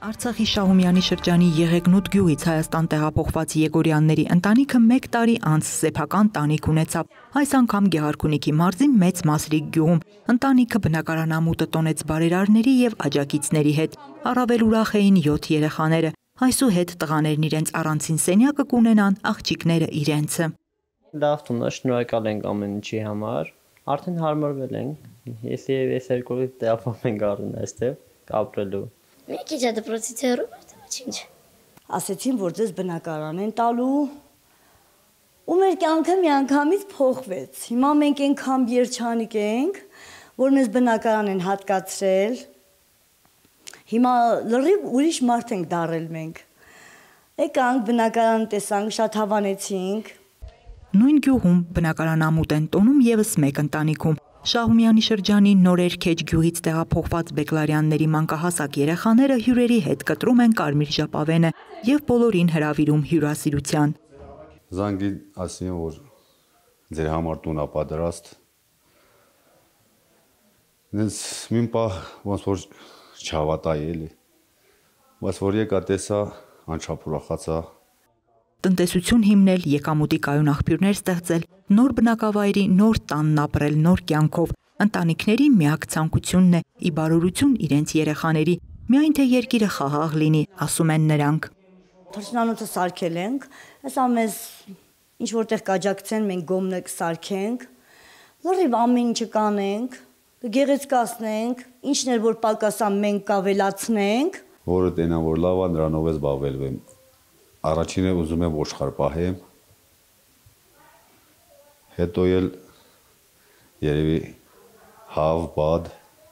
Արցախի Շահումյանի շրջանի Եղեգնուտ գյուղից Հայաստան տեղափոխված Եգորյանների ընտանիքը 1 տարի անց սեփական տանիք ունեցավ։ Այս անգամ Գեղարքունիքի մարզի Մեծ Մասրիկ գյուղում ընտանիքը բնակարանամուտը տոնեց բարերարների եւ աջակիցների հետ։ Առավել ուրախ էին 7 երեխաները։ Այսուհետ տղաներն իրենց առանցին սենյակը կունենան, աղջիկները իրենցը։ Լավ տուն է, շնորհակալ ենք ամեն ինչի համար։ Արդեն հարմարվել ենք։ Ես եւ ես երկու տեղափոխվենք ենք արդեն այստեղ ապրելու։ Մի քիչ է դպրոցից հեռու, բայց ինչ։ Ասեցին, որ ձեզ բնակարան են տալու, ու մեր կյանքը միանգամից փոխվեց։ Հիմա մենք այնքան երջանիկ ենք, որ մեզ բնակարան են հատկացրել։ Հիմա լրիվ ուրիշ մարդ ենք դառել մենք։ Եկանք բնակարան տեսանք, շատ հավանեցինք։ Նույն գյուղում բնակարանամուտ են տոնում եւս մեկ ընտանիքում։ Շահումյանի շրջանի Նորերքեջ գյուղից տեղափոխված Բեկլարյանների մանկահասակ երեխաները հյուրերի հետ կտրում են կարմիր ժապավենը եւ բոլորին հրավիրում հյուրասիրության։ Զանգի ասին, որ ձեր համար տուն ապադրաստ։ Նենց մին պահ ոնց որ չհավատայի էլի։ Բայց որ եկա տեսա, անչափ ուրախացա։ Տնտեսություն հիմնել, եկամուտի կայուն աղբյուրներ ստեղծել, նոր բնակավայրի, նոր տանն ապրել, նոր կյանքով։ Ընտանիքների միակ ցանկությունն է՝ ի բարօրություն իրենց երեխաների, միայն թե երկիրը խաղաղ լինի, ասում են նրանք։ Թռչնանոթը սարքել ենք, հեսա մեզ ինչ որտեղ կաջակցեն, մենք գոմնը կսարքենք, լրիվ ամեն ինչը կանենք, գեղեցկացնենք, ինչն էլ որ պակասա մենք կավելացնենք։ Որը տենան որ լավ է, նրանով է զբաղվելու եմ։ Առաջինը ուզում եմ ոչխար պահեմ, հետո էլ երևի հավ, բադ,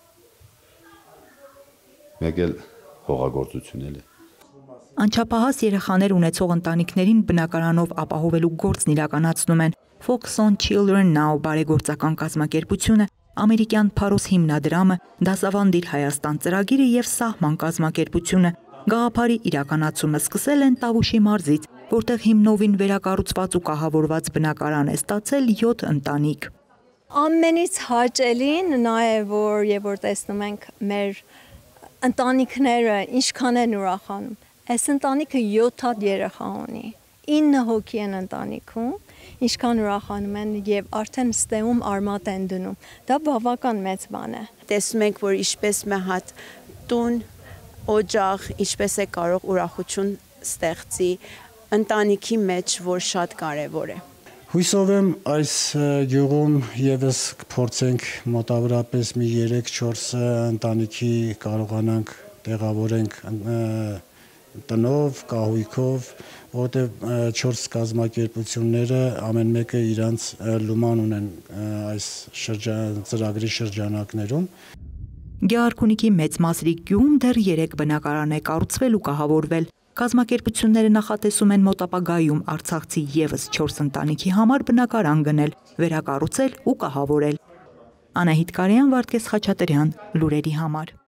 մեկ էլ հողագործություն էլ է։ Անչափահաս երեխաներ ունեցող ընտանիքներին բնակարանով ապահովելու գործն իրականացնում են Focus on Children Now բարեգործական կազմակերպությունը, ամերիկյան Փարոս հիմնադրամը, Դասավանդիր Հայաստան ծրագիրը եւ Սահման կազմակերպությունը։ Գաղափարի իրականացումը սկսել են Տավուշի մարզից, որտեղ հիմնովին վերակառուցված ու կահավորված բնակարան է ստացել 7 ընտանիք։ Ամենից հաճելին նա է, որ տեսնում ենք մեր ընտանիքները ինչքան են ուրախանում։ Այս ընտանիքը 7 հատ երեխա ունի, 9 հոգի են ընտանիքում, ինչքան ուրախանում են եւ արդեն ստեում արմատ են դնում։ Դա բավական մեծ բան է։ Տեսնում ենք, որ ինչպես մի հատ տուն օջախ ինչպես է կարող ուրախություն ստեղծի ընտանիքի մեջ, որ շատ կարևոր է։ Հույսով եմ այս գյուղում եւս կփորձենք մոտավորապես մի 3-4 ընտանիքի կարողանանք տեղավորենք տնով, կահույքով, որտեղ 4 կազմակերպությունները ամեն մեկը իրանց լուման ունեն այս ծրագրի շրջանակներում։ Գեղարքունիքի Մեծ Մասրիկ գյուղում դեռ 3 բնակարան է կառուցվել ու կահավորվել։ Կազմակերպությունները նախատեսում են մոտ ապագայում արցախցի եւս 4 ընտանիքի համար բնակարան գնել, վերակառուցել ու կահավորել։ Անահիտ Կարյան, Վարդգես Խաչատրյան, լուրերի համար։